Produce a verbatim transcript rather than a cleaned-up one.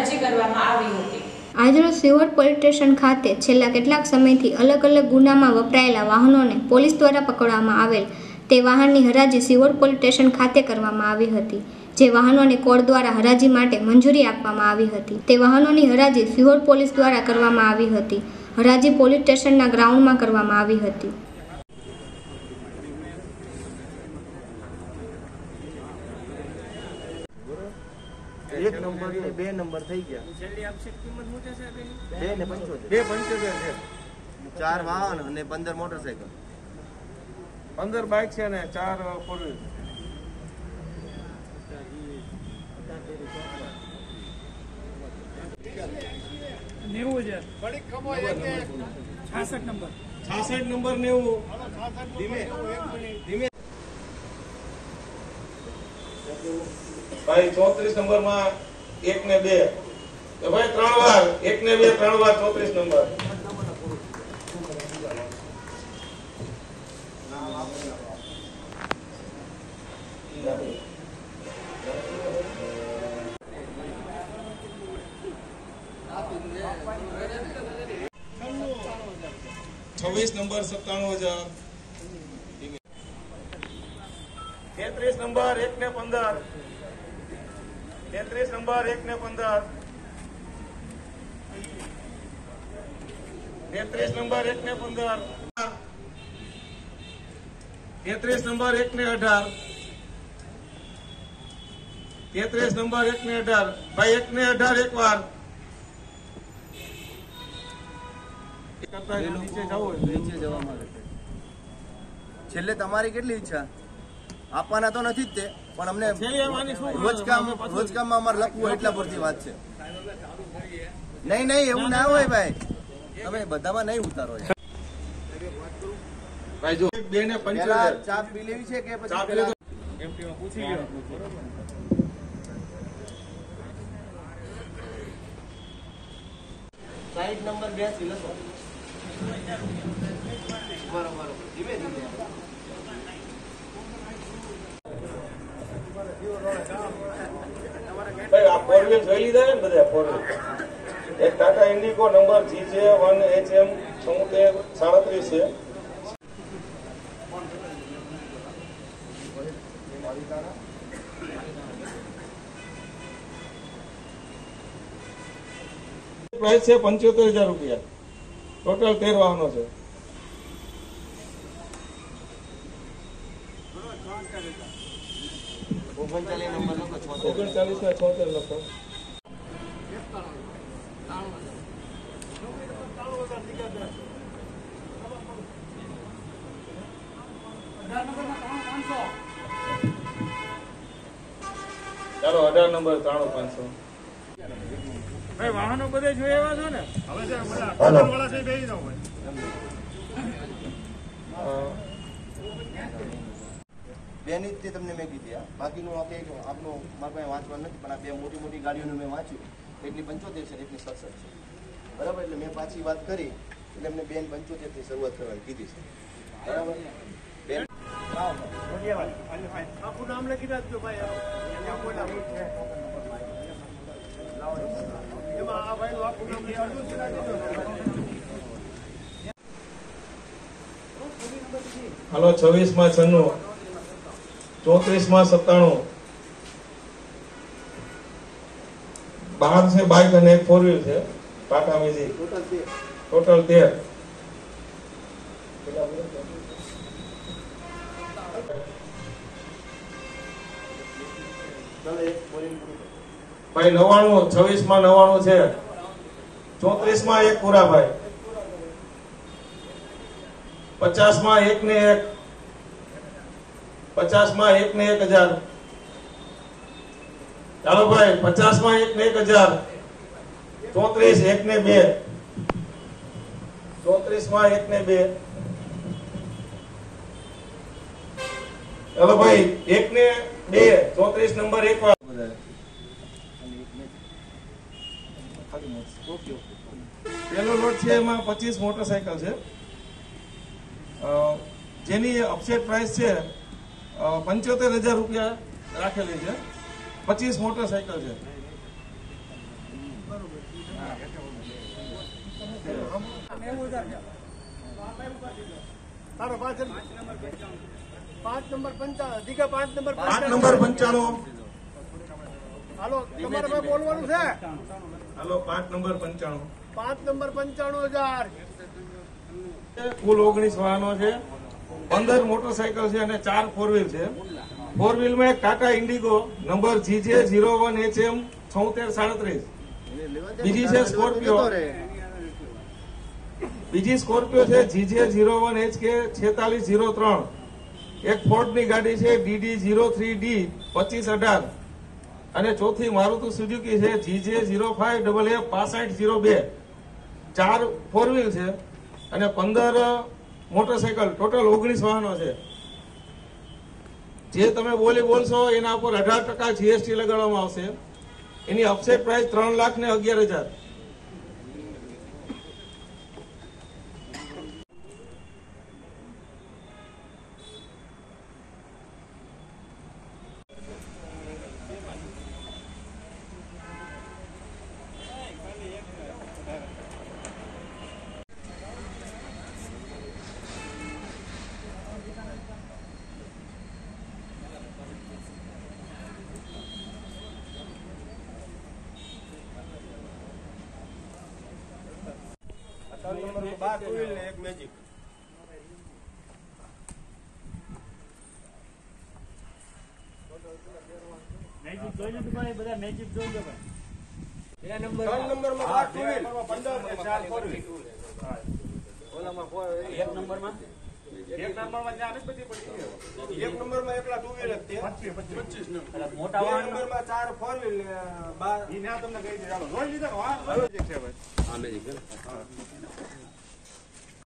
હરાજી કરવામાં આવી હતી। આજરોજ સિહોર પોલીસ સ્ટેશન ખાતે છેલ્લા કેટલાક સમયથી અલગ અલગ ગુનામાં વપરાયેલા વાહનોને પોલીસ દ્વારા પકડવામાં આવેલ તે વાહનની હરાજી સિહોર પોલીસ સ્ટેશન ખાતે કરવામાં આવી હતી, જે વાહનોને કોર્ટ દ્વારા હરાજી માટે મંજૂરી આપવામાં આવી હતી। તે વાહનોની હરાજી સિહોર પોલીસ દ્વારા કરવામાં આવી હતી। હરાજી પોલીસ સ્ટેશનના ગ્રાઉન્ડમાં કરવામાં આવી હતી। एक नंबर ने बे नंबर થઈ ગયા। છેલ્લી આપશે કિંમત મોટે છે બે ને પંચોતેર બે પંચોતેર છે। ચાર વાહન અને પંદર મોટરસાઇકલ, પંદર બાઇક છે ને ચાર ફોર વ્હીલ। નેવું હજાર બડી કમાય છે। છાસઠ નંબર છાસઠ નંબર નેવું ધીમે ધીમે भाई चौतरीस नंबर में एक ने बे तो भाई त्रण वार एक ने बे त्रण वार चौतरीस नंबर छब्बीस नंबर सत्ताणु हजार तेतरीस नंबर एक ने पंदर तेतरीस नंबर एक ने पंदर तेतरीस नंबर एक ने पंदर तेतरीस नंबर एक ने अठार तेतरीस नंबर एक ने अठार भाई एक ने अठार एक बार છેલ્લે તમારી કેટલી ઈચ્છા આપવાના તો નથી જ તે, પણ અમને રોજકામ રોજકામમાં અમારે લખવું એટલા પરથી વાત છે। નહીં નહીં એવું ના હોય ભાઈ, તમે બધામાં નહીં ઉતારો ભાઈ। જો બે ને પંચોતેર ચા પી લેવી છે કે પછી એમટીમાં પૂછી લ્યો। સાઈડ નંબર બ્યાસી લખો બરોબર ધીમે ધીમે। भाई आप फोर व्हील જોઈ લીધા ને બધા फोर व्हील एक Tata Indigo number G J one H M चौहत्तर साड़ीस है। प्राइस है पंचोतेर हजार रुपया, टोटल तेर वाहनों से। ओगणचालीस नंबर ओगणचालीस ना छोतेर लखो ચાલો અઢાર નંબર ત્રાણું પાંચસો। ભાઈ વાહનો બધે જોઈ આવ્યા છો ને? હવે છે બધા વાળા છે બેસી જાવ ભાઈ। બેની જ તમને મેં કીધી, બાકીનું આપનું મારા પાસે વાંચવા નથી, પણ આ બે મોટી મોટી ગાડીઓનું મેં વાંચ્યું, એટલી પંચોતેર છે એટલી સડસઠ છે બરાબર। એટલે મેં પાછી વાત કરી એટલે એમને બેન પંચોતેર થી શરૂઆત કરવાની કીધી છે બરાબર। બેન આપનું નામ લખી રાખજો ભાઈ। हेलो छवीस में छन्नू चौतरीस में सत्ताणु बाहर से बाइक और एक फोर व्हील है टाटा मैजिक टोटल तेर। भाई नवाणु छवीस में नवाणु है चौतरीस में एक पूरा भाई पचास में एक ने एक पचास में एक ने एक हजार। ચાલો ભાઈ પચાસ માં એક ને એક હજાર ચોત્રીસ એક ને બે ચોત્રીસ માં એક ને બે ચાલો ભાઈ એક ને બે ચોત્રીસ નંબર એક વાર પેલો લોટ છે એમાં પચીસ મોટરસાયકલ છે જેની અપસેટ પ્રાઇસ છે પંચોતેર હજાર રૂપિયા રાખેલી છે। पच्चीस मोटरसाइकिल है પાંચ નંબર પંચાણું દીઘા પાંચ નંબર પાંચ નંબર પંચાણું. હાલો તમારે ભાઈ બોલવાનું છે. હાલો પાંચ નંબર પંચાણું. પાંચ નંબર પંચાણું હજાર. કુલ ઓગણીસ વાહનો છે, પંદર મોટરસાયકલ છે અને ચાર ફોર વ્હીલ છે. ફોર વ્હીલમાં એક Tata Indigo number GJ zero one H M છોતેર સાડત્રીસ. બીજી છે સ્કોર્પિયો બીજી સ્કોર્પિયો છે GJ zero one H K છેતાલીસ ઝીરો ત્રણ. એક ફોર્ડ ની ગાડી છે ડીડી ઝીરો થ્રી ડી પચીસ અઢાર અને ચોથી મારુતિ સુઝુકી છે GJ zero five double A પાસઠ ઝીરો બે. ચાર ફોર વ્હીલ છે અને પંદર મોટરસાયકલ, ટોટલ ઓગણીસ વાહનો છે. જે તમે બોલી બોલશો એના ઉપર અઢાર ટકા જીએસટી લગાડવામાં આવશે. એની અપસેટ પ્રાઇસ ત્રણ લાખ ને અગિયાર હજાર. બાર ટુ વ્હીલ ને એક મેજિક. મેજિક જોઈ લીધું ભાઈ, બધા મેજિક જોઈ લો ભાઈ. ત્રણ નંબરમાં બાર ટુ વ્હીલ, પંદર ને ચાર ફોર વ્હીલ. એક નંબરમાં એક નંબરમાં એક નંબરમાં એકલા ટુ વ્હીલ જ તે પચીસ નંબર. મોટા બે વાહન નંબરમાં ચાર ફોર વ્હીલ ને બાર. તમને કહી દે. ચાલો જોઈ લીધા. હા, મેજિક છે ભાઈ. હા મેજિક છે ને.